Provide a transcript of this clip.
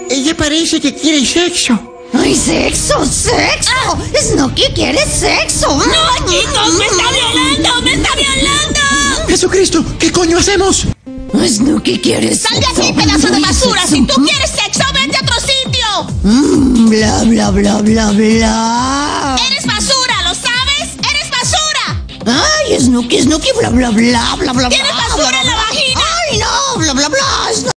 Ella parece que quiere sexo. ¡Ay, sexo! ¡Snooki quiere sexo! ¡No, chicos! ¡Me está violando! ¡Me está violando! ¡Jesucristo! ¿Qué coño hacemos? ¡Snooki quiere sexo! ¡Sal de aquí, pedazo de basura! ¡Si tú quieres sexo, vete a otro sitio! Bla, bla, bla, bla, bla. ¡Eres basura! ¿Lo sabes? ¡Eres basura! ¡Ay, Snooki, bla, bla, bla, bla, bla, bla! ¡Tienes basura en la vagina! ¡Ay, no! ¡Bla, bla, bla!